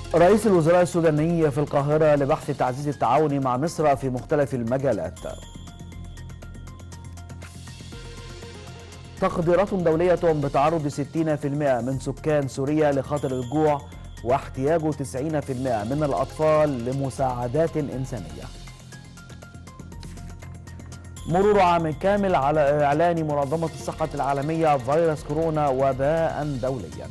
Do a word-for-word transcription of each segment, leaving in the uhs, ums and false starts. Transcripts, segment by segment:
رئيس الوزراء السوداني في القاهرة لبحث تعزيز التعاون مع مصر في مختلف المجالات. تقديرات دولية بتعرض ستين بالمئة من سكان سوريا لخطر الجوع واحتياج تسعين بالمئة من الأطفال لمساعدات إنسانية. مرور عام كامل على إعلان منظمة الصحة العالمية فيروس كورونا وباء دوليا.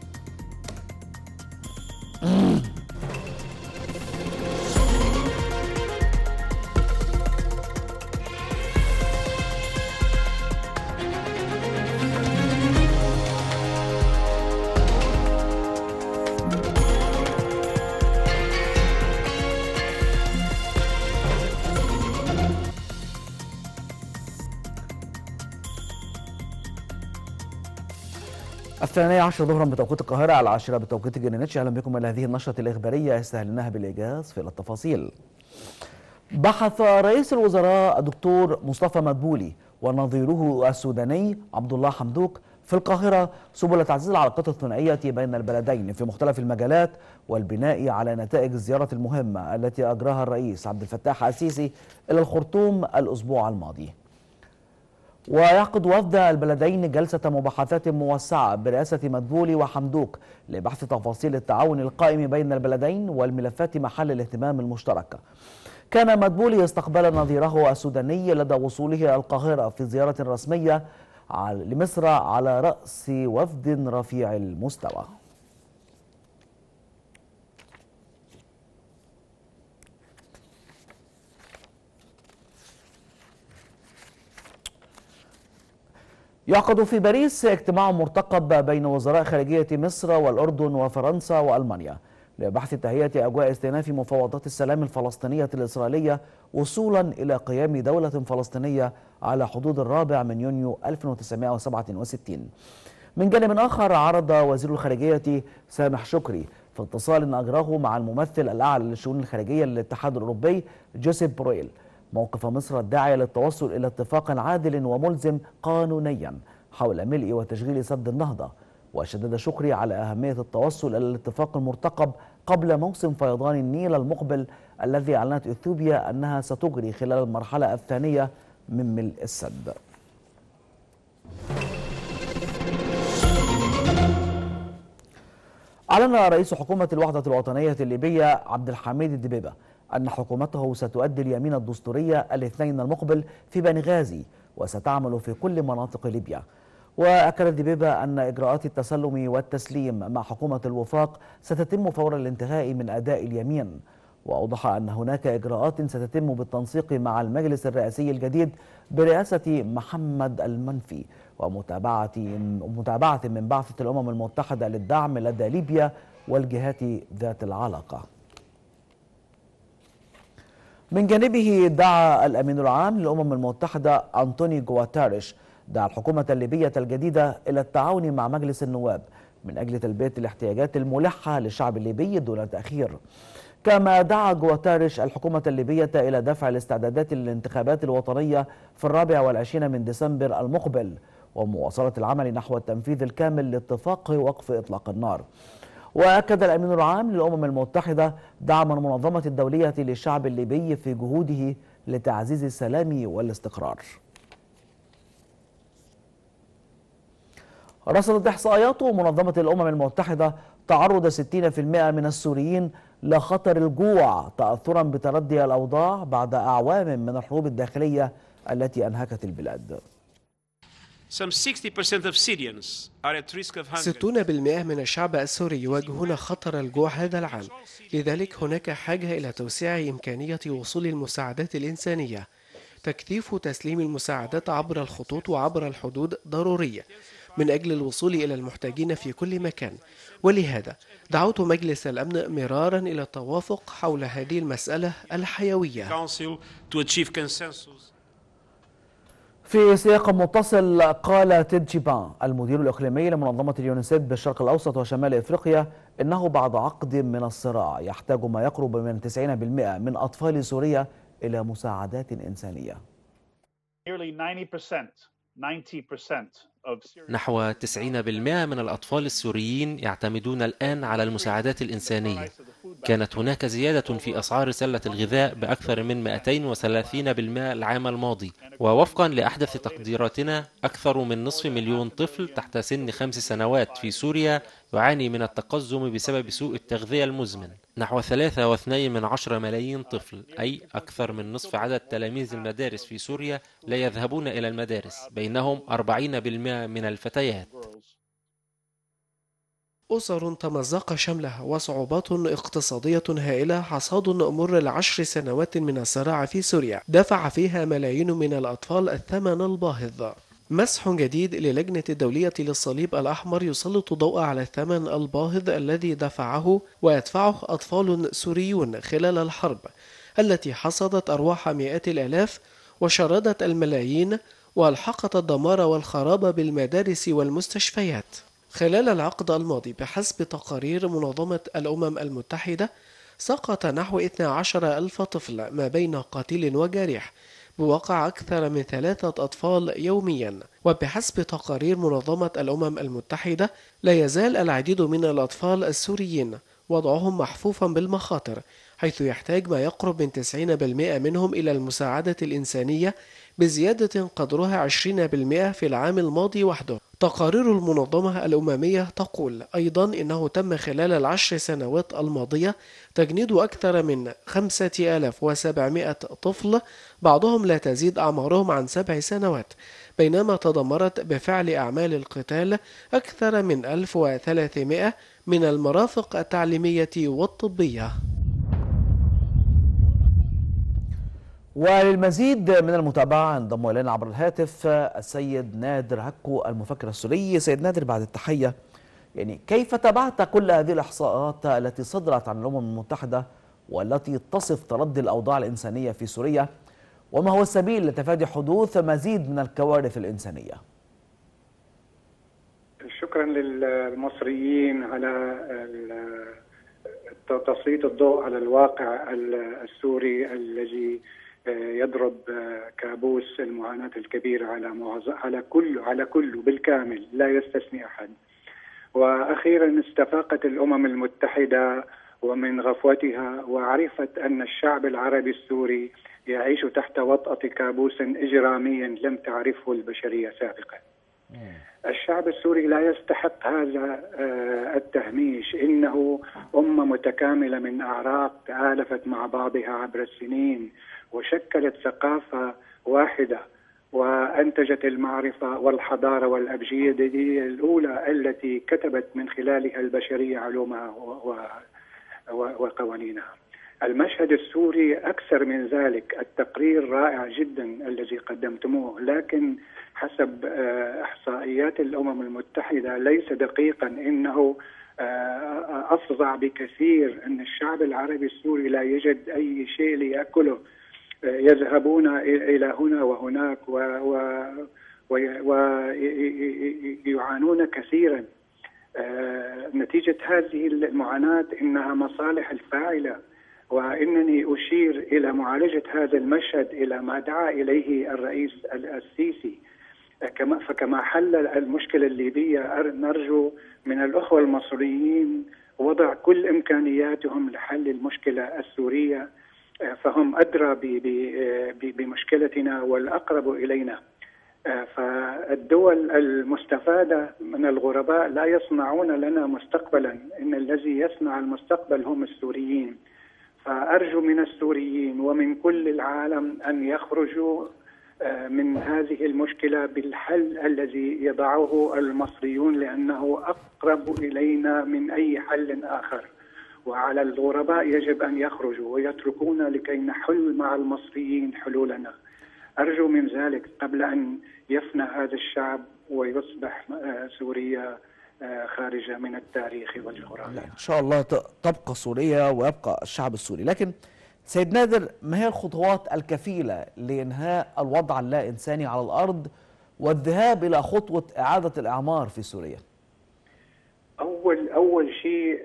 الثانية عشر ظهرا بتوقيت القاهرة، على العاشرة بتوقيت جرينتش. أهلا بكم إلى هذه النشرة الإخبارية يستهلناها بالإيجاز في التفاصيل. بحث رئيس الوزراء الدكتور مصطفى مدبولي ونظيره السوداني عبد الله حمدوك في القاهرة سبل تعزيز العلاقات الثنائية بين البلدين في مختلف المجالات والبناء على نتائج الزيارة المهمة التي أجراها الرئيس عبد الفتاح السيسي إلى الخرطوم الأسبوع الماضي. ويعقد وفد البلدين جلسة مباحثات موسعة برئاسة مدبولي وحمدوك لبحث تفاصيل التعاون القائم بين البلدين والملفات محل الاهتمام المشترك. كان مدبولي استقبل نظيره السوداني لدى وصوله إلى القاهرة في زيارة رسمية لمصر على رأس وفد رفيع المستوى. يعقد في باريس اجتماع مرتقب بين وزراء خارجية مصر والأردن وفرنسا وألمانيا لبحث تهيئة أجواء استئناف مفاوضات السلام الفلسطينية الإسرائيلية وصولا إلى قيام دولة فلسطينية على حدود الرابع من يونيو ألف وتسعمائة وسبعة وستين. من جانب آخر، عرض وزير الخارجية سامح شكري في اتصال أجراه مع الممثل الأعلى للشؤون الخارجية للاتحاد الأوروبي جوزيف بوريل موقف مصر الداعية للتوصل إلى اتفاق عادل وملزم قانونيا حول ملء وتشغيل سد النهضة. وشدد شكري على أهمية التوصل إلى الاتفاق المرتقب قبل موسم فيضان النيل المقبل الذي أعلنت إثيوبيا أنها ستجري خلال المرحلة الثانية من ملء السد. أعلن رئيس حكومة الوحدة الوطنية الليبية عبد الحميد الدبيبة أن حكومته ستؤدي اليمين الدستورية الاثنين المقبل في بنغازي وستعمل في كل مناطق ليبيا. وأكد الدبيبة أن إجراءات التسلم والتسليم مع حكومة الوفاق ستتم فور الانتهاء من أداء اليمين. وأوضح أن هناك إجراءات ستتم بالتنسيق مع المجلس الرئاسي الجديد برئاسة محمد المنفي ومتابعة متابعة من بعثة الأمم المتحدة للدعم لدى ليبيا والجهات ذات العلاقة. من جانبه، دعا الأمين العام للأمم المتحدة أنطونيو غواتيريش دعا الحكومة الليبية الجديدة إلى التعاون مع مجلس النواب من أجل تلبية الاحتياجات الملحة للشعب الليبي دون تأخير. كما دعا غواتيريش الحكومة الليبية إلى دفع الاستعدادات للانتخابات الوطنية في الرابع والعشرين من ديسمبر المقبل ومواصلة العمل نحو التنفيذ الكامل لاتفاق وقف إطلاق النار. وأكد الأمين العام للأمم المتحدة دعم المنظمة الدولية للشعب الليبي في جهوده لتعزيز السلام والاستقرار. رصدت إحصائيات منظمة الأمم المتحدة تعرض ستين بالمئة من السوريين لخطر الجوع تأثرا بتردي الأوضاع بعد أعوام من الحروب الداخلية التي أنهكت البلاد. ستون بالمئة من الشعب السوري يواجهون خطر الجوع هذا العام، لذلك هناك حاجة إلى توسيع إمكانية وصول المساعدات الإنسانية. تكثيف تسليم المساعدات عبر الخطوط وعبر الحدود ضرورية من أجل الوصول إلى المحتاجين في كل مكان، ولهذا دعوت مجلس الأمن مرارا إلى التوافق حول هذه المسألة الحيوية. في سياق متصل، قال تيد جيبان المدير الإقليمي لمنظمة اليونيسيف بالشرق الأوسط وشمال إفريقيا إنه بعد عقد من الصراع يحتاج ما يقرب من تسعين بالمئة من أطفال سوريا إلى مساعدات إنسانية. نحو تسعين بالمئة من الأطفال السوريين يعتمدون الآن على المساعدات الإنسانية. كانت هناك زيادة في أسعار سلة الغذاء بأكثر من مئتين وثلاثين بالمئة العام الماضي، ووفقا لأحدث تقديراتنا أكثر من نصف مليون طفل تحت سن خمس سنوات في سوريا يعاني من التقزم بسبب سوء التغذية المزمن. نحو ثلاثة واثنين من عشرة ملايين طفل، أي أكثر من نصف عدد تلاميذ المدارس في سوريا، لا يذهبون إلى المدارس، بينهم أربعين بالمئة من الفتيات. أسر تمزق شملها وصعوبات اقتصادية هائلة حصاد مر العشر سنوات من الصراع في سوريا دفع فيها ملايين من الأطفال الثمن الباهظ. مسح جديد للجنة الدولية للصليب الأحمر يسلط الضوء على الثمن الباهظ الذي دفعه ويدفعه أطفال سوريون خلال الحرب التي حصدت أرواح مئات الآلاف وشردت الملايين والحقت الدمار والخراب بالمدارس والمستشفيات. خلال العقد الماضي بحسب تقارير منظمة الأمم المتحدة سقط نحو اثني عشر ألف طفل ما بين قاتل وجارح بواقع أكثر من ثلاثة أطفال يوميا. وبحسب تقارير منظمة الأمم المتحدة لا يزال العديد من الأطفال السوريين وضعهم محفوفا بالمخاطر، حيث يحتاج ما يقرب من تسعين بالمئة منهم إلى المساعدة الإنسانية بزيادة قدرها عشرين بالمئة في العام الماضي وحده. تقارير المنظمة الأممية تقول أيضا إنه تم خلال العشر سنوات الماضية تجنيد أكثر من خمسة آلاف وسبعمئة طفل، بعضهم لا تزيد أعمارهم عن سبع سنوات، بينما تدمرت بفعل أعمال القتال أكثر من ألف وثلاثمئة من المرافق التعليمية والطبية. وللمزيد من المتابعة انضم إلينا عبر الهاتف السيد نادر هكو المفكر السوري. سيد نادر، بعد التحية، يعني كيف تابعت كل هذه الإحصاءات التي صدرت عن الأمم المتحدة والتي تصف تردي الأوضاع الإنسانية في سوريا، وما هو السبيل لتفادي حدوث مزيد من الكوارث الإنسانية؟ شكرا للمصريين على تسليط الضوء على الواقع السوري الذي يضرب كابوس المعاناة الكبيرة على على كل على كله بالكامل لا يستثني أحد. وأخيرا استفاقت الأمم المتحدة ومن غفوتها وعرفت أن الشعب العربي السوري يعيش تحت وطأة كابوس إجرامي لم تعرفه البشرية سابقا. الشعب السوري لا يستحق هذا التهميش، إنه أمة متكاملة من أعراق تآلفت مع بعضها عبر السنين وشكلت ثقافة واحدة وأنتجت المعرفة والحضارة والأبجدية الأولى التي كتبت من خلالها البشرية علومها وقوانينها. المشهد السوري أكثر من ذلك. التقرير رائع جدا الذي قدمتموه، لكن حسب إحصائيات الأمم المتحدة ليس دقيقا، إنه أفظع بكثير أن الشعب العربي السوري لا يجد أي شيء ليأكله، يذهبون إلى هنا وهناك ويعانون كثيرا. نتيجة هذه المعاناة إنها مصالح الفاعلة، وإنني أشير إلى معالجة هذا المشهد إلى ما دعا إليه الرئيس السيسي. فكما حل المشكلة الليبية نرجو من الأخوة المصريين وضع كل إمكانياتهم لحل المشكلة السورية، فهم أدرى بمشكلتنا والأقرب إلينا. فالدول المستفادة من الغرباء لا يصنعون لنا مستقبلا، إن الذي يصنع المستقبل هم السوريين. فأرجو من السوريين ومن كل العالم أن يخرجوا من هذه المشكلة بالحل الذي يضعه المصريون، لأنه أقرب إلينا من أي حل آخر. وعلى الغرباء يجب أن يخرجوا ويتركونا لكي نحل مع المصريين حلولنا. أرجو من ذلك قبل أن يفنى هذا الشعب ويصبح سوريا خارجة من التاريخ والجغرافيا. إن شاء الله تبقى سوريا ويبقى الشعب السوري. لكن سيد نادر، ما هي الخطوات الكفيلة لإنهاء الوضع اللا إنساني على الأرض والذهاب إلى خطوة إعادة الإعمار في سوريا؟ أول أول شيء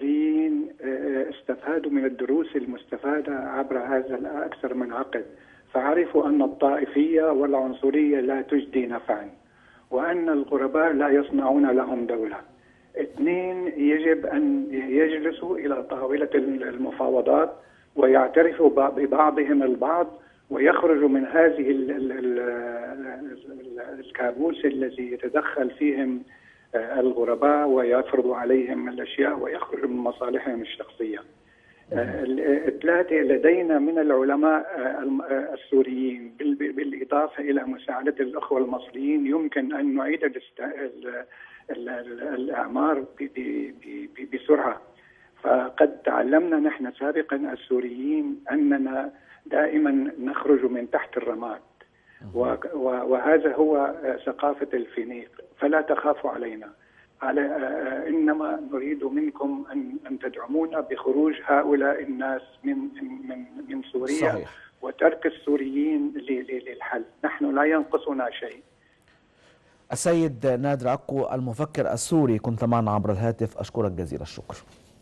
السوريين استفادوا من الدروس المستفادة عبر هذا الأكثر من عقد، فعرفوا أن الطائفية والعنصرية لا تجدي نفعا، وأن الغرباء لا يصنعون لهم دولة. اثنين، يجب أن يجلسوا إلى طاولة المفاوضات ويعترفوا ببعضهم البعض ويخرجوا من هذه الكابوس الذي يتدخل فيهم الغرباء ويفرض عليهم الأشياء ويخرجوا من مصالحهم الشخصية. ثلاثة، لدينا من العلماء السوريين بالإضافة إلى مساعدة الأخوة المصريين يمكن أن نعيد الأعمار بسرعة. فقد تعلمنا نحن سابقا السوريين أننا دائما نخرج من تحت الرماد، وهذا هو ثقافة الفينيق. فلا تخافوا علينا، على إنما نريد منكم أن أن تدعمونا بخروج هؤلاء الناس من من من سوريا. صحيح. وترك السوريين للحل. نحن لا ينقصنا شيء. السيد نادر عكو المفكر السوري، كنت معنا عبر الهاتف، أشكرك جزيل الشكر.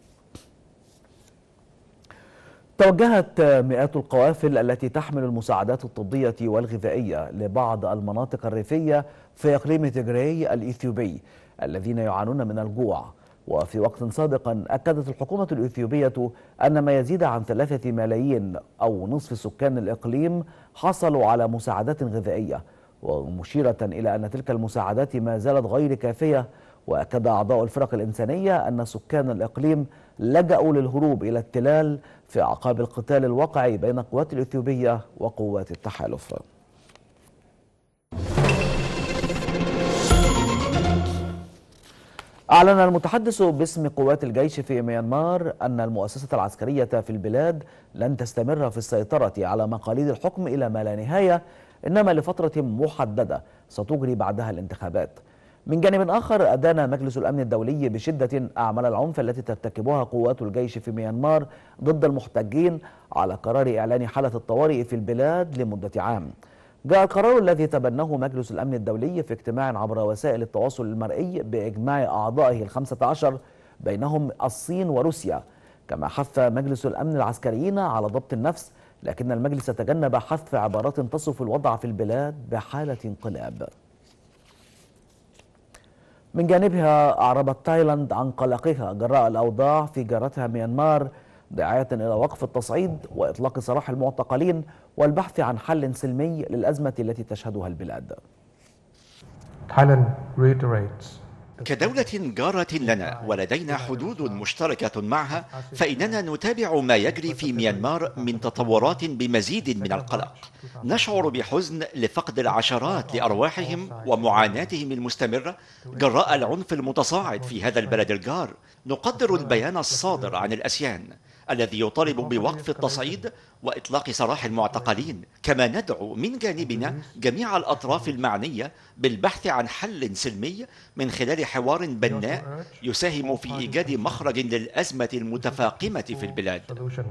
توجهت مئات القوافل التي تحمل المساعدات الطبية والغذائية لبعض المناطق الريفية في إقليم تيغراي الإثيوبي الذين يعانون من الجوع. وفي وقت سابق أكدت الحكومة الإثيوبية أن ما يزيد عن ثلاثة ملايين أو نصف سكان الإقليم حصلوا على مساعدات غذائية، ومشيرة إلى أن تلك المساعدات ما زالت غير كافية. وأكد أعضاء الفرق الإنسانية أن سكان الإقليم لجأوا للهروب إلى التلال في أعقاب القتال الواقع بين قوات الإثيوبية وقوات التحالف. أعلن المتحدث باسم قوات الجيش في ميانمار أن المؤسسة العسكرية في البلاد لن تستمر في السيطرة على مقاليد الحكم إلى ما لا نهاية، إنما لفترة محددة ستجري بعدها الانتخابات. من جانب آخر، أدان مجلس الأمن الدولي بشدة أعمال العنف التي ترتكبها قوات الجيش في ميانمار ضد المحتجين على قرار إعلان حالة الطوارئ في البلاد لمدة عام. جاء القرار الذي تبناه مجلس الأمن الدولي في اجتماع عبر وسائل التواصل المرئي بإجماع أعضائه الخمسة عشر بينهم الصين وروسيا. كما حث مجلس الأمن العسكريين على ضبط النفس، لكن المجلس تجنب حذف عبارات تصف الوضع في البلاد بحالة انقلاب. من جانبها، أعربت تايلاند عن قلقها جراء الأوضاع في جارتها ميانمار، داعية إلى وقف التصعيد وإطلاق سراح المعتقلين والبحث عن حل سلمي للأزمة التي تشهدها البلاد. كدولة جارة لنا ولدينا حدود مشتركة معها، فإننا نتابع ما يجري في ميانمار من تطورات بمزيد من القلق. نشعر بحزن لفقد العشرات لأرواحهم ومعاناتهم المستمرة جراء العنف المتصاعد في هذا البلد الجار. نقدر البيان الصادر عن الأسيان الذي يطالب بوقف التصعيد وإطلاق سراح المعتقلين، كما ندعو من جانبنا جميع الأطراف المعنية بالبحث عن حل سلمي من خلال حوار بناء يساهم في إيجاد مخرج للأزمة المتفاقمة في البلاد.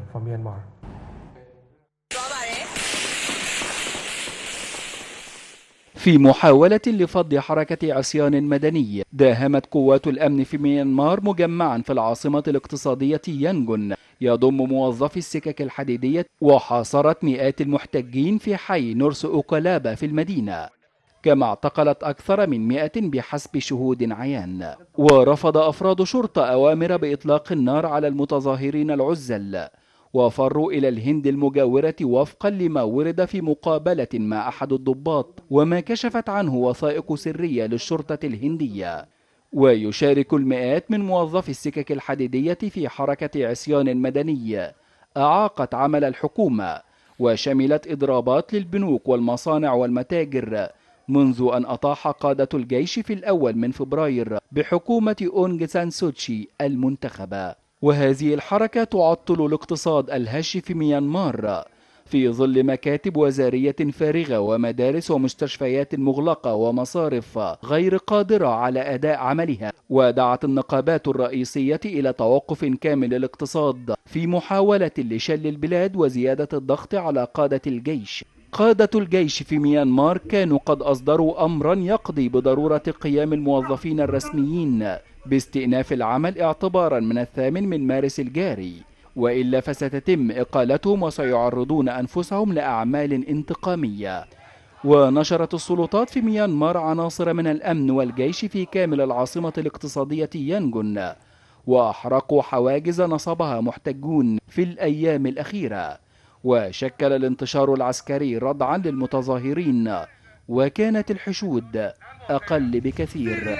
في محاولة لفض حركة عصيان مدني، داهمت قوات الأمن في ميانمار مجمعا في العاصمة الاقتصادية يانجون يضم موظفي السكك الحديدية، وحاصرت مئات المحتجين في حي نورس أوكالابا في المدينة، كما اعتقلت أكثر من مئة بحسب شهود عيان. ورفض أفراد شرطة أوامر بإطلاق النار على المتظاهرين العزل، وفروا إلى الهند المجاورة وفقا لما ورد في مقابلة مع أحد الضباط وما كشفت عنه وثائق سرية للشرطة الهندية. ويشارك المئات من موظفي السكك الحديدية في حركة عصيان مدني أعاقت عمل الحكومة، وشملت إضرابات للبنوك والمصانع والمتاجر منذ أن أطاح قادة الجيش في الأول من فبراير بحكومة أونغ سان سوتشي المنتخبة. وهذه الحركة تعطل الاقتصاد الهش في ميانمار في ظل مكاتب وزارية فارغة ومدارس ومستشفيات مغلقة ومصارف غير قادرة على أداء عملها. ودعت النقابات الرئيسية إلى توقف كامل الاقتصاد في محاولة لشل البلاد وزيادة الضغط على قادة الجيش. قادة الجيش في ميانمار كانوا قد أصدروا أمرا يقضي بضرورة قيام الموظفين الرسميين باستئناف العمل اعتبارا من الثامن من مارس الجاري، وإلا فستتم إقالتهم وسيعرضون أنفسهم لأعمال انتقامية. ونشرت السلطات في ميانمار عناصر من الأمن والجيش في كامل العاصمة الاقتصادية يانجون، وأحرقوا حواجز نصبها محتجون في الأيام الأخيرة، وشكل الانتشار العسكري ردعا للمتظاهرين، وكانت الحشود أقل بكثير.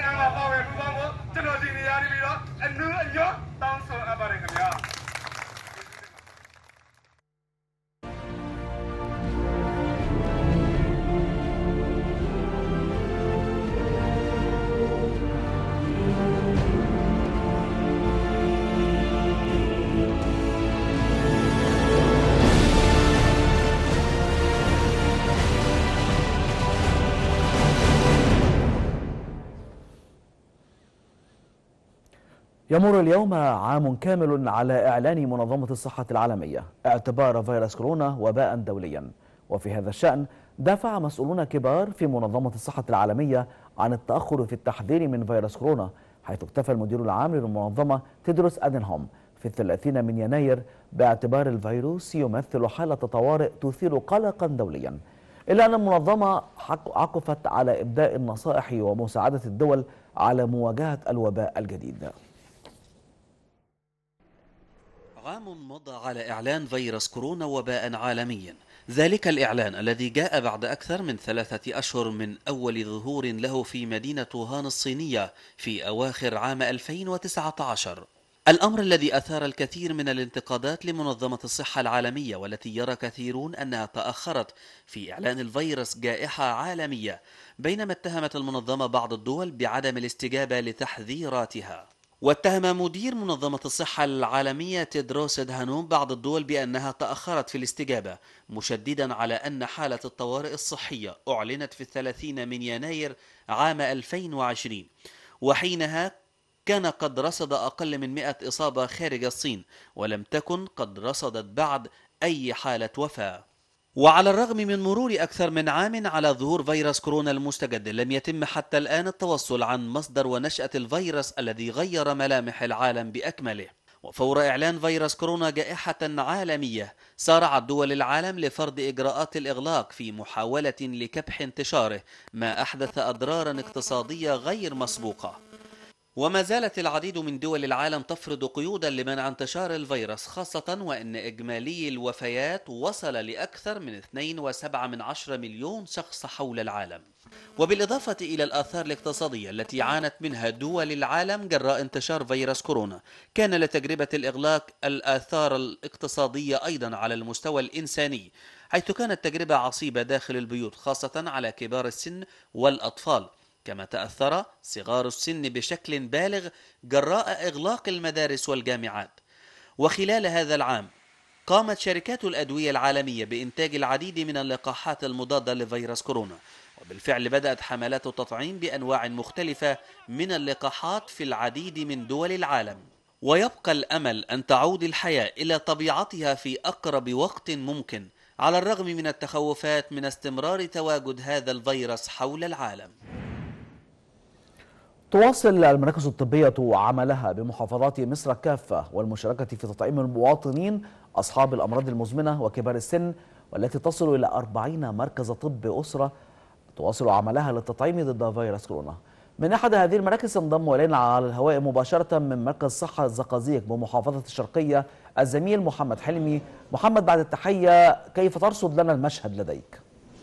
يمر اليوم عام كامل على إعلان منظمة الصحة العالمية اعتبار فيروس كورونا وباء دوليا، وفي هذا الشأن دافع مسؤولون كبار في منظمة الصحة العالمية عن التأخر في التحذير من فيروس كورونا، حيث اكتفى المدير العام للمنظمة تيدروس أدينهوم في الثلاثين من يناير باعتبار الفيروس يمثل حالة طوارئ تثير قلقا دوليا، إلا أن المنظمة عكفت على إبداء النصائح ومساعدة الدول على مواجهة الوباء الجديد. عام مضى على إعلان فيروس كورونا وباء عالميا، ذلك الإعلان الذي جاء بعد أكثر من ثلاثة أشهر من أول ظهور له في مدينة ووهان الصينية في أواخر عام ألفين وتسعة عشر. الأمر الذي أثار الكثير من الانتقادات لمنظمة الصحة العالمية، والتي يرى كثيرون أنها تأخرت في إعلان الفيروس جائحة عالمية، بينما اتهمت المنظمة بعض الدول بعدم الاستجابة لتحذيراتها. واتهم مدير منظمة الصحة العالمية تيدروس أدهانوم بعض الدول بأنها تأخرت في الاستجابة، مشددا على أن حالة الطوارئ الصحية أعلنت في الثلاثين من يناير عام ألفين وعشرين، وحينها كان قد رصد أقل من مئة إصابة خارج الصين، ولم تكن قد رصدت بعد أي حالة وفاة. وعلى الرغم من مرور أكثر من عام على ظهور فيروس كورونا المستجد، لم يتم حتى الآن التوصل عن مصدر ونشأة الفيروس الذي غير ملامح العالم بأكمله. وفور إعلان فيروس كورونا جائحة عالمية، سارعت دول العالم لفرض إجراءات الإغلاق في محاولة لكبح انتشاره، ما أحدث أضرارا اقتصادية غير مسبوقة. وما زالت العديد من دول العالم تفرض قيودا لمنع انتشار الفيروس، خاصة وأن إجمالي الوفيات وصل لأكثر من اثنين فاصلة سبعة مليون شخص حول العالم. وبالإضافة إلى الآثار الاقتصادية التي عانت منها دول العالم جراء انتشار فيروس كورونا، كان لتجربة الإغلاق الآثار الاقتصادية أيضا على المستوى الإنساني، حيث كانت تجربة عصيبة داخل البيوت، خاصة على كبار السن والأطفال، كما تأثر صغار السن بشكل بالغ جراء إغلاق المدارس والجامعات. وخلال هذا العام قامت شركات الأدوية العالمية بإنتاج العديد من اللقاحات المضادة لفيروس كورونا، وبالفعل بدأت حملات التطعيم بأنواع مختلفة من اللقاحات في العديد من دول العالم. ويبقى الأمل أن تعود الحياة إلى طبيعتها في أقرب وقت ممكن، على الرغم من التخوفات من استمرار تواجد هذا الفيروس حول العالم. تواصل المراكز الطبية عملها بمحافظات مصر كافة والمشاركة في تطعيم المواطنين أصحاب الأمراض المزمنة وكبار السن، والتي تصل إلى أربعين مركز طب أسرة تواصل عملها للتطعيم ضد فيروس كورونا. من أحد هذه المراكز انضم إلينا على الهواء مباشرة من مركز صحة الزقازيق بمحافظة الشرقية الزميل محمد حلمي. محمد، بعد التحية، كيف ترصد لنا المشهد لديك؟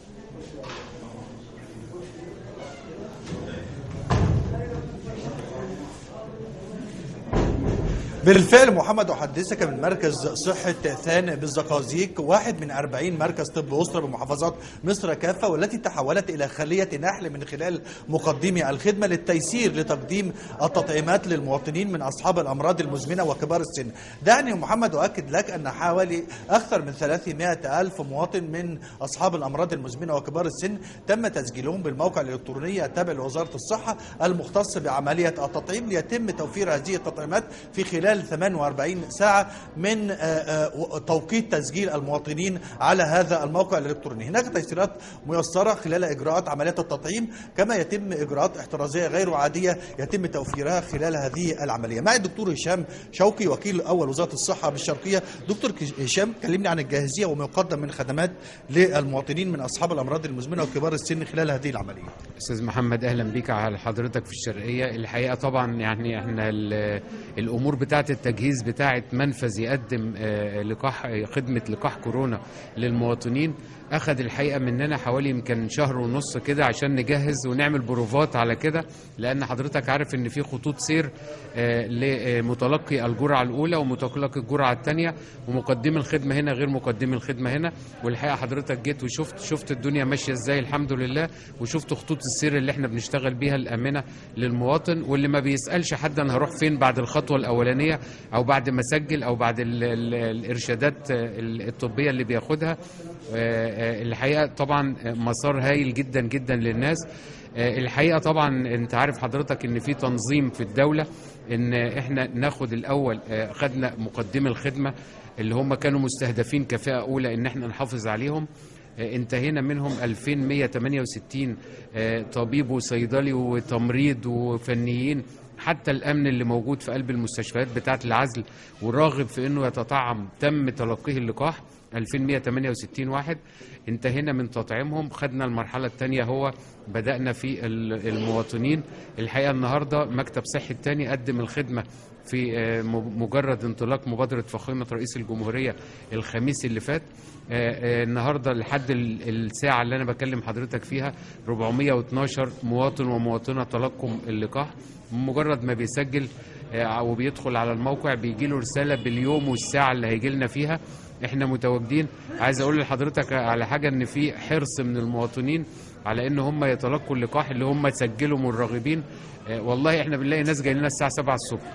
بالفعل محمد، أحدثك من مركز صحة ثان بالزقازيق، واحد من أربعين مركز طب أسرة بمحافظات مصر كافة، والتي تحولت إلى خلية نحل من خلال مقدمي الخدمة للتيسير لتقديم التطعيمات للمواطنين من أصحاب الأمراض المزمنة وكبار السن. دعني محمد أؤكد لك أن حوالي أكثر من ثلاثمائة ألف مواطن من أصحاب الأمراض المزمنة وكبار السن تم تسجيلهم بالموقع الإلكتروني التابع لوزارة الصحة المختص بعملية التطعيم، ليتم توفير هذه التطعيمات في خلال خلال ثمانية وأربعين ساعة من توقيت تسجيل المواطنين على هذا الموقع الإلكتروني. هناك تيسيرات ميسرة خلال إجراءات عمليات التطعيم، كما يتم إجراءات احترازية غير عادية يتم توفيرها خلال هذه العملية. معي الدكتور هشام شوقي وكيل أول وزارة الصحة بالشرقية. دكتور هشام، كلمني عن الجاهزية وما يقدم من خدمات للمواطنين من أصحاب الأمراض المزمنة وكبار السن خلال هذه العملية. أستاذ محمد، أهلا بك على حضرتك في الشرقية. الحقيقة طبعا يعني احنا الأمور بتاعة التجهيز بتاعة منفذ يقدم لقاح خدمة لقاح كورونا للمواطنين أخذ الحقيقة مننا حوالي يمكن شهر ونص كده عشان نجهز ونعمل بروفات على كده، لأن حضرتك عارف إن في خطوط سير لمتلقي الجرعة الأولى ومتلقي الجرعة الثانية، ومقدم الخدمة هنا غير مقدم الخدمة هنا. والحقيقة حضرتك جيت وشفت شفت الدنيا ماشية إزاي الحمد لله، وشفت خطوط السير اللي احنا بنشتغل بيها الآمنة للمواطن، واللي ما بيسألش حد أنا هروح فين بعد الخطوة الأولانية أو بعد ما أسجل أو بعد ال ال الإرشادات الطبية اللي بياخدها. الحقيقة طبعا مسار هايل جدا جدا للناس. الحقيقة طبعا انت عارف حضرتك ان في تنظيم في الدولة ان احنا ناخد الاول، خدنا مقدمي الخدمة اللي هم كانوا مستهدفين كفاءة اولى ان احنا نحافظ عليهم، انتهينا منهم ألفين ومئة وثمانية وستين طبيب وصيدلي وتمريض وفنيين، حتى الأمن اللي موجود في قلب المستشفيات بتاعة العزل وراغب في أنه يتطعم تم تلقيه اللقاح ألفين ومئة وثمانية وستين واحد. انتهينا من تطعيمهم، خدنا المرحلة الثانية هو بدأنا في المواطنين. الحقيقة النهاردة مكتب صحي الثاني قدم الخدمة في مجرد انطلاق مبادرة فخامة رئيس الجمهورية الخميس اللي فات. النهاردة لحد الساعة اللي أنا بكلم حضرتك فيها أربعمئة واثناشر مواطن ومواطنة تلقوا اللقاح. مجرد ما بيسجل وبيدخل على الموقع بيجي له رسالة باليوم والساعة اللي هيجي لنا فيها. احنا متواجدين. عايز اقول لحضرتك على حاجة، ان في حرص من المواطنين على ان هم يتلقوا اللقاح اللي هم سجلوا من الراغبين. والله احنا بنلاقي ناس جايين لنا الساعة سبعة الصبح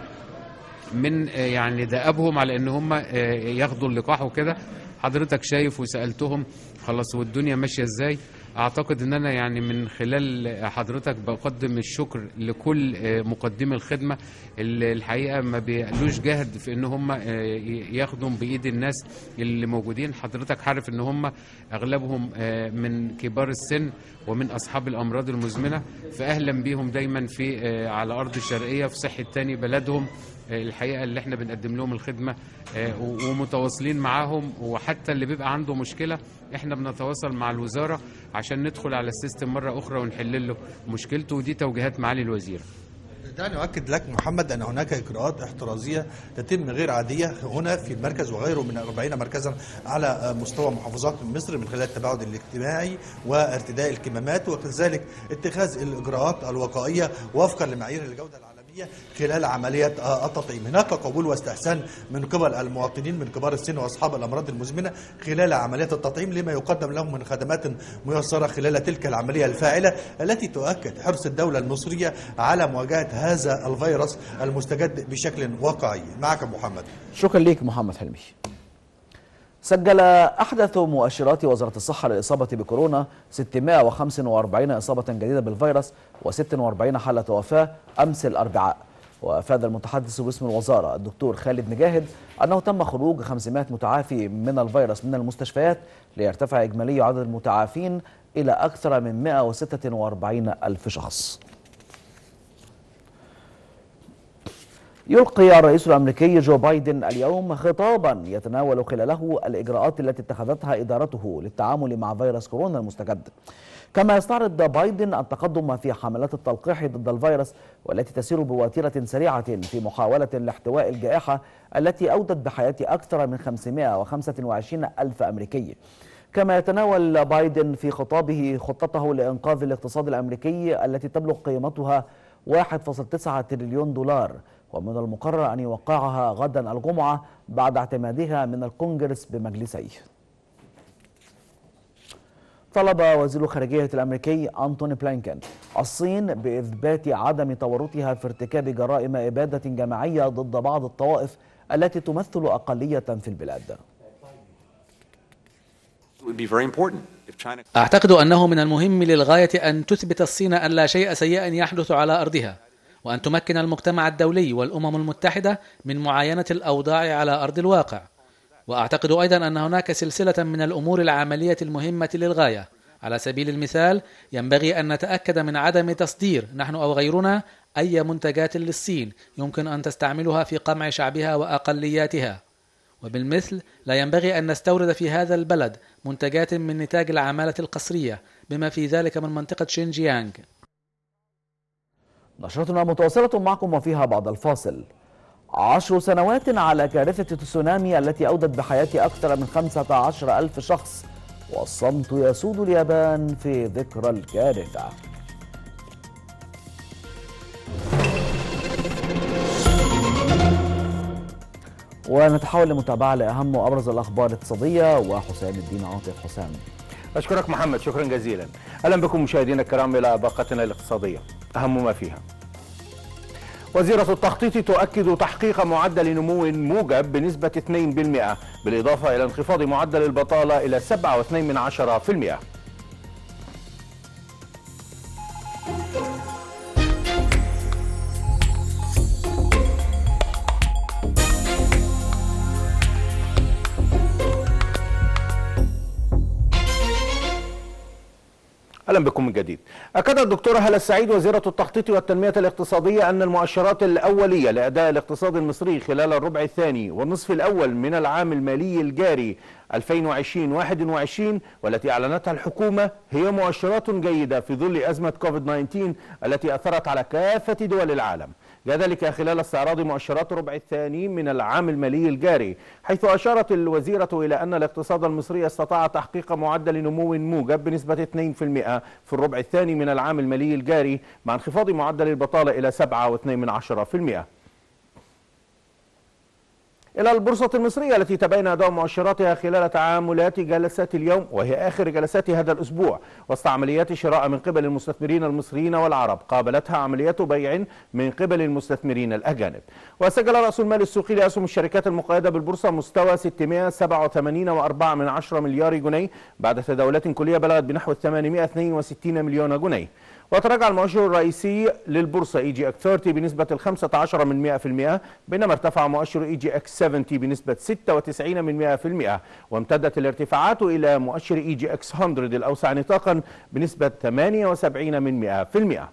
من يعني دأبهم على ان هم ياخدوا اللقاح وكده. حضرتك شايف وسألتهم خلاص والدنيا ماشية ازاي. اعتقد ان انا يعني من خلال حضرتك بقدم الشكر لكل مقدمي الخدمة اللي الحقيقة ما بيقلوش جهد في ان هم ياخدوا بايد الناس اللي موجودين. حضرتك عارف ان هم اغلبهم من كبار السن ومن اصحاب الامراض المزمنة، فاهلا بيهم دايما في على ارض الشرقية في صحة تاني بلدهم. الحقيقة اللي احنا بنقدم لهم الخدمة ومتواصلين معاهم، وحتى اللي بيبقى عنده مشكلة احنا بنتواصل مع الوزارة عشان ندخل على السيستم مرة أخرى ونحل له مشكلته، ودي توجيهات معالي الوزير. دعني أؤكد لك محمد أن هناك إجراءات احترازية تتم غير عادية هنا في المركز وغيره من أربعين مركزا على مستوى محافظات مصر من خلال التباعد الاجتماعي وارتداء الكمامات، وكذلك اتخاذ الإجراءات الوقائية وفقا لمعايير الجودة العالمية خلال عملية التطعيم. هناك قبول واستحسان من قبل المواطنين من كبار السن واصحاب الامراض المزمنه خلال عملية التطعيم لما يقدم لهم من خدمات ميسرة خلال تلك العملية الفاعلة التي تؤكد حرص الدولة المصرية على مواجهة هذا الفيروس المستجد بشكل واقعي. معك محمد. شكرا لك محمد حلمي. سجل أحدث مؤشرات وزارة الصحة للإصابة بكورونا ستمئة وخمسة وأربعين إصابة جديدة بالفيروس وستة وأربعين حالة وفاة أمس الأربعاء. وأفاد المتحدث باسم الوزارة الدكتور خالد نجاهد أنه تم خروج خمسمئة متعافي من الفيروس من المستشفيات ليرتفع إجمالي عدد المتعافين إلى أكثر من مئة وستة وأربعين ألف شخص. يلقي الرئيس الأمريكي جو بايدن اليوم خطابا يتناول خلاله الإجراءات التي اتخذتها إدارته للتعامل مع فيروس كورونا المستجد. كما يستعرض بايدن التقدم في حملات التلقيح ضد الفيروس والتي تسير بوتيرة سريعة في محاولة لاحتواء الجائحة التي أودت بحياة أكثر من خمسمئة وخمسة وعشرين ألف أمريكي. كما يتناول بايدن في خطابه خطته لإنقاذ الاقتصاد الأمريكي التي تبلغ قيمتها واحد فاصلة تسعة تريليون دولار، ومن المقرر أن يوقعها غدا الجمعة بعد اعتمادها من الكونغرس بمجلسيه. طلب وزير الخارجية الأمريكي أنتوني بلينكين الصين بإثبات عدم تورطها في ارتكاب جرائم إبادة جماعية ضد بعض الطوائف التي تمثل أقلية في البلاد. أعتقد أنه من المهم للغاية أن تثبت الصين أن لا شيء سيئا يحدث على أرضها، وأن تمكن المجتمع الدولي والأمم المتحدة من معاينة الأوضاع على أرض الواقع. وأعتقد أيضا أن هناك سلسلة من الأمور العملية المهمة للغاية. على سبيل المثال، ينبغي أن نتأكد من عدم تصدير نحن أو غيرنا أي منتجات للصين يمكن أن تستعملها في قمع شعبها وأقلياتها. وبالمثل لا ينبغي أن نستورد في هذا البلد منتجات من نتاج العمالة القسرية بما في ذلك من منطقة شينجيانغ. نشرتنا متواصلة معكم وفيها بعد الفاصل. عشر سنوات على كارثة التسونامي التي أودت بحياة أكثر من خمسة عشر ألف شخص، والصمت يسود اليابان في ذكرى الكارثة. ونتحول لمتابعة لأهم وأبرز الأخبار الاقتصادية وحسام الدين عاطف. حسام، أشكرك محمد، شكرا جزيلا. أهلا بكم مشاهدينا الكرام إلى باقتنا الاقتصادية. أهم ما فيها: وزيرة التخطيط تؤكد تحقيق معدل نمو موجب بنسبة اثنين بالمئة، بالإضافة إلى انخفاض معدل البطالة إلى سبعة فاصلة اثنين بالمئة. أهلا بكم من جديد. أكد الدكتورة هالة السعيد وزيرة التخطيط والتنمية الاقتصادية أن المؤشرات الأولية لأداء الاقتصاد المصري خلال الربع الثاني والنصف الأول من العام المالي الجاري ألفين وعشرين واحد وعشرين والتي أعلنتها الحكومة هي مؤشرات جيدة في ظل أزمة كوفيد تسعة عشر التي أثرت على كافة دول العالم. جاء ذلك خلال استعراض مؤشرات الربع الثاني من العام المالي الجاري، حيث أشارت الوزيرة إلى أن الاقتصاد المصري استطاع تحقيق معدل نمو موجب بنسبة اثنين بالمئة في الربع الثاني من العام المالي الجاري، مع انخفاض معدل البطالة إلى سبعة فاصلة اثنين بالمئة. إلى البورصة المصرية التي تبين أداء مؤشراتها خلال تعاملات جلسات اليوم، وهي آخر جلسات هذا الأسبوع، وسط عمليات شراء من قبل المستثمرين المصريين والعرب قابلتها عمليات بيع من قبل المستثمرين الأجانب. وسجل رأس المال السوقي لأسهم الشركات المقيدة بالبورصة مستوى ستمائة وسبعة وثمانين فاصلة أربعة مليار جنيه بعد تداولات كلية بلغت بنحو ثمانمائة واثنين وستين مليون جنيه. وتراجع المؤشر الرئيسي للبورصة إي جي إكس ثلاثين بنسبة خمسة عشر بالمئة، بينما ارتفع مؤشر إي جي إكس سبعين بنسبة ستة وتسعين بالمئة، وامتدت الارتفاعات إلى مؤشر إي جي إكس مئة الأوسع نطاقا بنسبة ثمانية وسبعين بالمئة.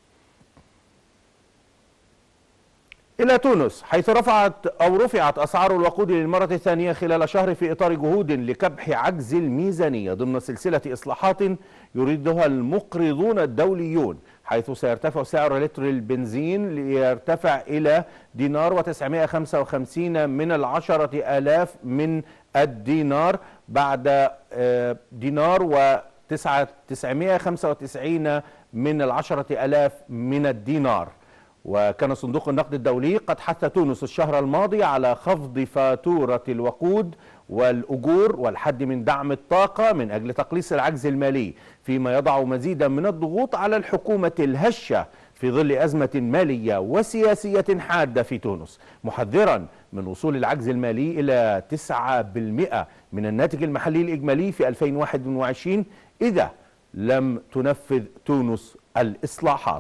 إلى تونس، حيث رفعت أو رفعت أسعار الوقود للمرة الثانية خلال شهر في إطار جهود لكبح عجز الميزانية ضمن سلسلة إصلاحات يريدها المقرضون الدوليون، حيث سيرتفع سعر لتر البنزين ليرتفع إلى دينار وتسعمائة وخمسة وخمسين من العشرة آلاف من الدينار بعد دينار وتسعمائة وخمسة وتسعين من العشرة آلاف من الدينار. وكان صندوق النقد الدولي قد حث تونس الشهر الماضي على خفض فاتورة الوقود والأجور والحد من دعم الطاقة من أجل تقليص العجز المالي، فيما يضع مزيدا من الضغوط على الحكومة الهشة في ظل أزمة مالية وسياسية حادة في تونس، محذرا من وصول العجز المالي إلى تسعة بالمئة من الناتج المحلي الإجمالي في ألفين وواحد وعشرين إذا لم تنفذ تونس الإصلاحات.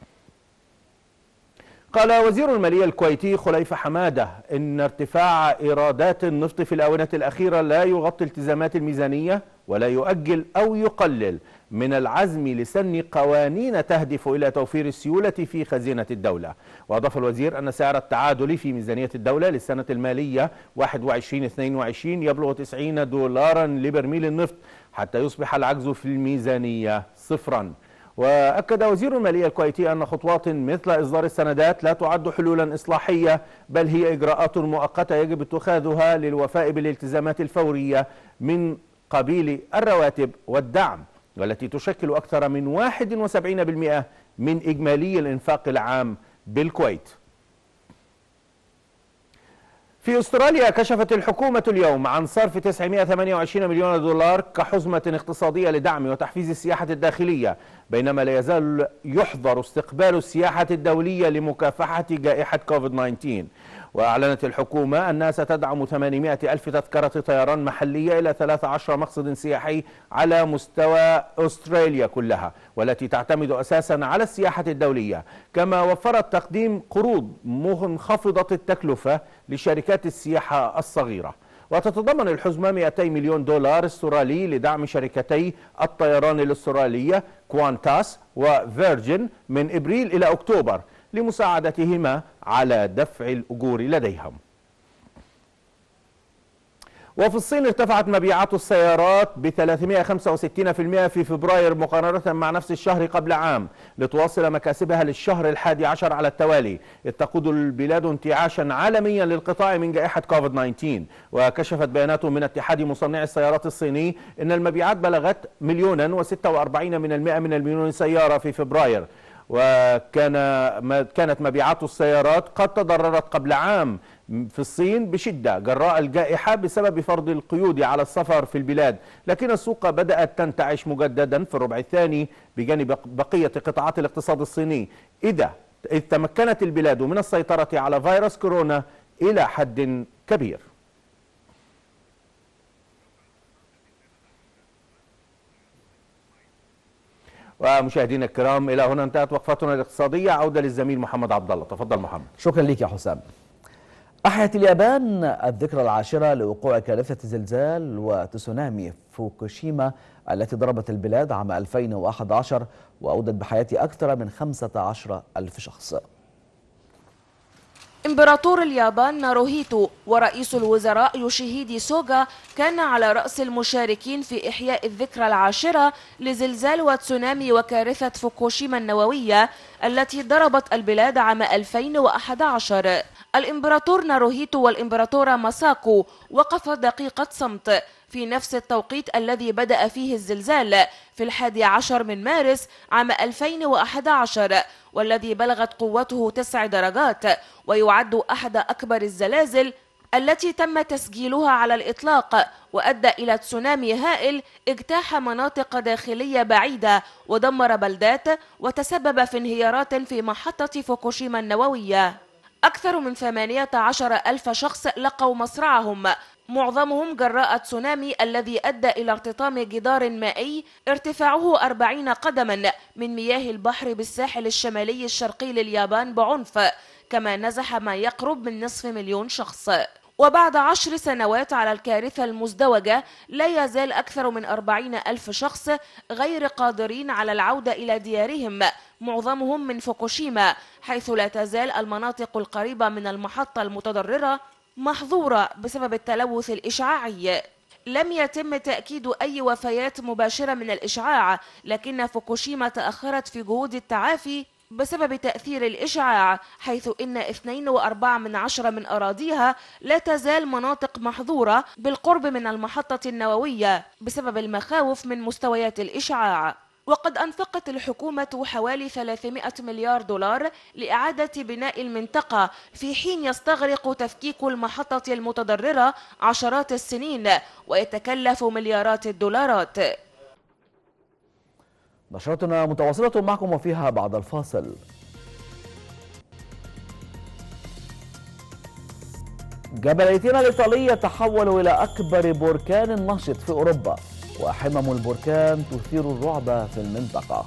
قال وزير المالية الكويتي خليفة حمادة إن ارتفاع إيرادات النفط في الآونة الأخيرة لا يغطي التزامات الميزانية ولا يؤجل أو يقلل من العزم لسن قوانين تهدف إلى توفير السيولة في خزينة الدولة. وأضاف الوزير أن سعر التعادل في ميزانية الدولة للسنة المالية واحد وعشرين اثنين وعشرين يبلغ تسعين دولارا لبرميل النفط حتى يصبح العجز في الميزانية صفرا. وأكد وزير المالية الكويتي أن خطوات مثل إصدار السندات لا تعد حلولا إصلاحية، بل هي إجراءات مؤقتة يجب اتخاذها للوفاء بالالتزامات الفورية من قبيل الرواتب والدعم، والتي تشكل أكثر من واحد وسبعين بالمئة من إجمالي الإنفاق العام بالكويت. في أستراليا، كشفت الحكومة اليوم عن صرف تسعمائة وثمانية وعشرين مليون دولار كحزمة اقتصادية لدعم وتحفيز السياحة الداخلية بينما لا يزال يحظر استقبال السياحة الدولية لمكافحة جائحة كوفيد تسعة عشر. وأعلنت الحكومة أنها ستدعم ثمانمائة ألف تذكرة طيران محلية إلى ثلاث عشرة مقصد سياحي على مستوى أستراليا كلها، والتي تعتمد أساسا على السياحة الدولية. كما وفرت تقديم قروض منخفضة التكلفة لشركات السياحة الصغيرة. وتتضمن الحزمة مئتي مليون دولار استرالي لدعم شركتي الطيران الأسترالية كوانتاس وفيرجن من إبريل إلى أكتوبر لمساعدتهما على دفع الأجور لديهم. وفي الصين ارتفعت مبيعات السيارات ب ثلاثمائة وخمسة وستين بالمئة في فبراير مقارنة مع نفس الشهر قبل عام، لتواصل مكاسبها للشهر الحادي عشر على التوالي، إذ تقود البلاد انتعاشا عالميا للقطاع من جائحة كوفيد تسعة عشر. وكشفت بيانات من اتحاد مصنعي السيارات الصيني أن المبيعات بلغت مليونا وستة وأربعين من المئة من المليون سيارة في فبراير. وكان كانت مبيعات السيارات قد تضررت قبل عام في الصين بشدة جراء الجائحة بسبب فرض القيود على السفر في البلاد، لكن السوق بدأت تنتعش مجددا في الربع الثاني بجانب بقية قطاعات الاقتصاد الصيني، إذا إذ تمكنت البلاد من السيطرة على فيروس كورونا إلى حد كبير. ومشاهدينا الكرام، إلى هنا انتهت وقفتنا الاقتصادية. عودة للزميل محمد عبد الله. تفضل محمد. شكرا لك يا حسام. أحيت اليابان الذكرى العاشرة لوقوع كارثة زلزال وتسونامي فوكوشيما التي ضربت البلاد عام ألفين وأحد عشر وأودت بحياة أكثر من خمسة عشر ألف شخص. إمبراطور اليابان ناروهيتو ورئيس الوزراء يوشيهيدي سوغا كان على رأس المشاركين في إحياء الذكرى العاشرة لزلزال وتسونامي وكارثة فوكوشيما النووية التي ضربت البلاد عام ألفين وأحد عشر. الإمبراطور ناروهيتو والإمبراطورة ماساكو وقف دقيقة صمت في نفس التوقيت الذي بدأ فيه الزلزال في الحادي عشر من مارس عام ألفين وأحد عشر، والذي بلغت قوته تسع درجات، ويعد أحد أكبر الزلازل التي تم تسجيلها على الإطلاق، وأدى إلى تسونامي هائل اجتاح مناطق داخلية بعيدة ودمر بلدات وتسبب في انهيارات في محطة فوكوشيما النووية. أكثر من ثمانية عشر ألف شخص لقوا مصرعهم، معظمهم جراء تسونامي الذي أدى إلى ارتطام جدار مائي ارتفاعه أربعين قدما من مياه البحر بالساحل الشمالي الشرقي لليابان بعنف، كما نزح ما يقرب من نصف مليون شخص. وبعد عشر سنوات على الكارثة المزدوجة لا يزال أكثر من أربعين ألف شخص غير قادرين على العودة إلى ديارهم، معظمهم من فوكوشيما، حيث لا تزال المناطق القريبة من المحطة المتضررة محظورة بسبب التلوث الإشعاعي. لم يتم تأكيد أي وفيات مباشرة من الإشعاع، لكن فوكوشيما تأخرت في جهود التعافي بسبب تأثير الإشعاع، حيث إن اثنين وأربعة من عشرة من أراضيها لا تزال مناطق محظورة بالقرب من المحطة النووية بسبب المخاوف من مستويات الإشعاع. وقد أنفقت الحكومة حوالي ثلاثمائة مليار دولار لإعادة بناء المنطقة، في حين يستغرق تفكيك المحطة المتضررة عشرات السنين ويتكلف مليارات الدولارات. نشرتنا متواصلة معكم وفيها بعد الفاصل. جبل إيتنا الإيطالي يتحول إلى أكبر بركان نشط في أوروبا، وحمم البركان تثير الرعب في المنطقة.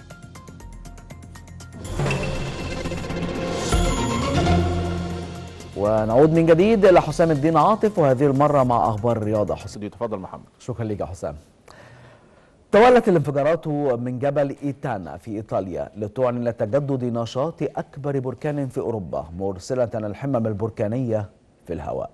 ونعود من جديد إلى حسام الدين عاطف، وهذه المرة مع أخبار الرياضة. حسام تفضل محمد. شكرا لك يا حسام. تولت الانفجارات من جبل إيتانا في إيطاليا لتعلن تجدد نشاط أكبر بركان في أوروبا، مرسلة الحمم البركانية في الهواء.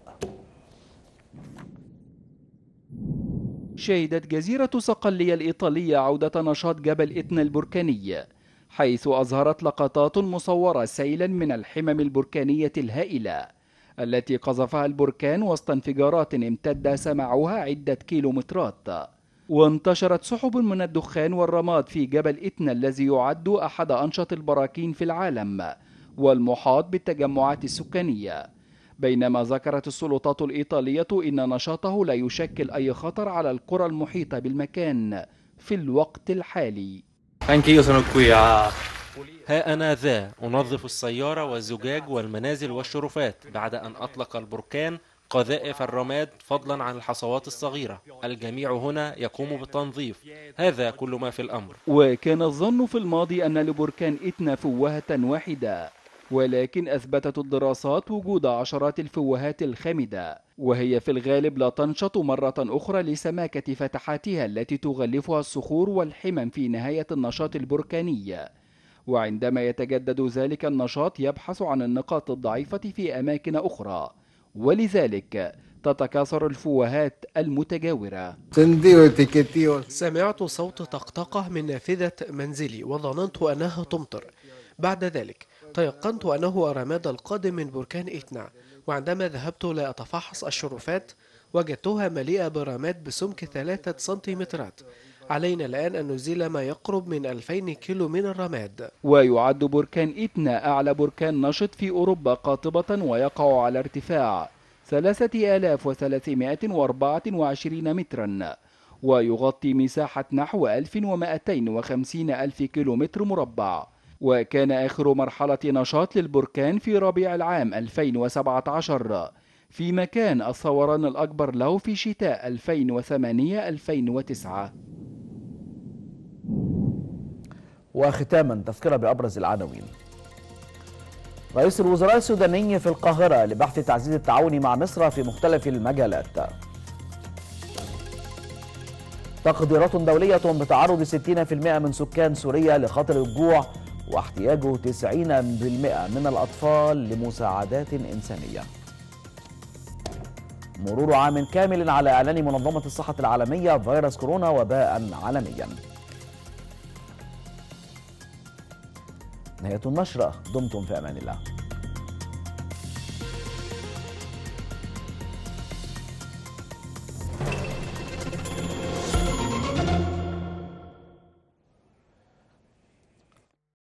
شهدت جزيرة صقلية الإيطالية عودة نشاط جبل إتنا البركاني، حيث أظهرت لقطات مصورة سيلا من الحمم البركانية الهائلة التي قذفها البركان وسط انفجارات امتد سماعها عدة كيلومترات. وانتشرت سحب من الدخان والرماد في جبل إتنا الذي يعد أحد أنشط البراكين في العالم والمحاط بالتجمعات السكانية، بينما ذكرت السلطات الإيطالية إن نشاطه لا يشكل أي خطر على القرى المحيطة بالمكان في الوقت الحالي. ها أنا ذا أنظف السيارة والزجاج والمنازل والشرفات بعد أن أطلق البركان قذائف الرماد فضلا عن الحصوات الصغيرة. الجميع هنا يقوم بالتنظيف. هذا كل ما في الأمر. وكان الظن في الماضي أن لبركان إتنا فوهة واحدة، ولكن أثبتت الدراسات وجود عشرات الفوهات الخامدة، وهي في الغالب لا تنشط مرة أخرى لسماكة فتحاتها التي تغلفها الصخور والحمم في نهاية النشاط البركاني. وعندما يتجدد ذلك النشاط يبحث عن النقاط الضعيفة في أماكن أخرى، ولذلك تتكاثر الفوهات المتجاورة. سمعت صوت طقطقة من نافذة منزلي وظننت أنها تمطر. بعد ذلك تيقنت أنه رماد القادم من بركان إتنا، وعندما ذهبت لأتفحص الشرفات وجدتها مليئة برماد بسمك ثلاثة سنتيمترات. علينا الآن أن نزيل ما يقرب من ألفين كيلو من الرماد. ويعد بركان إتنا أعلى بركان نشط في أوروبا قاطبة، ويقع على ارتفاع ثلاثة آلاف وثلاثمائة وأربعة وعشرين مترا، ويغطي مساحة نحو ألف ومائتين وخمسين ألف كيلومتر مربع. وكان آخر مرحلة نشاط للبركان في ربيع العام ألفين وسبعة عشر، فيما كان الثوران الأكبر له في شتاء ألفين وثمانية ألفين وتسعة. وختاما تذكرة بأبرز العناوين. رئيس الوزراء السوداني في القاهرة لبحث تعزيز التعاون مع مصر في مختلف المجالات. تقديرات دولية بتعرض ستين بالمئة من سكان سوريا لخطر الجوع، واحتياج تسعين بالمئة من الأطفال لمساعدات إنسانية. مرور عام كامل على إعلان منظمة الصحة العالمية فيروس كورونا وباء عالميا. نهاية النشرة، دمتم في أمان الله.